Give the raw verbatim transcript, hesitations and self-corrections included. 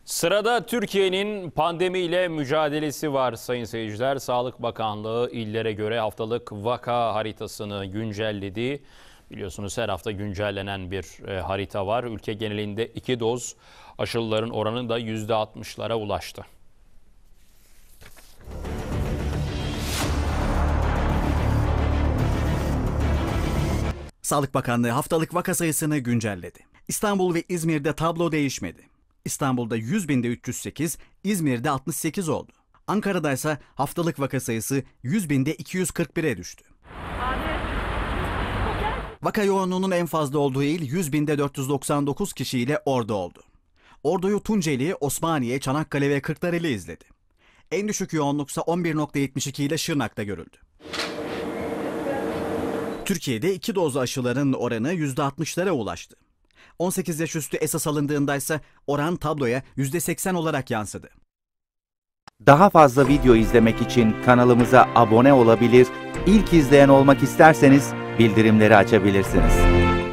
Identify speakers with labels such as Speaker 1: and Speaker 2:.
Speaker 1: Sırada Türkiye'nin pandemiyle mücadelesi var sayın seyirciler. Sağlık Bakanlığı illere göre haftalık vaka haritasını güncelledi. Biliyorsunuz her hafta güncellenen bir e, harita var. Ülke genelinde iki doz aşılıların oranı da yüzde altmışlara ulaştı.
Speaker 2: Sağlık Bakanlığı haftalık vaka sayısını güncelledi. İstanbul ve İzmir'de tablo değişmedi. İstanbul'da yüz binde üç yüz sekiz, İzmir'de altmış sekiz oldu. Ankara'da ise haftalık vaka sayısı yüz binde iki yüz kırk bire düştü. Vaka yoğunluğunun en fazla olduğu il yüz binde dört yüz doksan dokuz kişiyle Ordu oldu. Ordu'yu Tunceli, Osmaniye, Çanakkale ve Kırklareli izledi. En düşük yoğunluksa on bir nokta yetmiş iki ile Şırnak'ta görüldü. Türkiye'de iki dozlu aşıların oranı yüzde altmışlara ulaştı. on sekiz yaş üstü esas alındığında ise oran tabloya yüzde seksen olarak yansıdı.
Speaker 3: Daha fazla video izlemek için kanalımıza abone olabilir, ilk izleyen olmak isterseniz bildirimleri açabilirsiniz.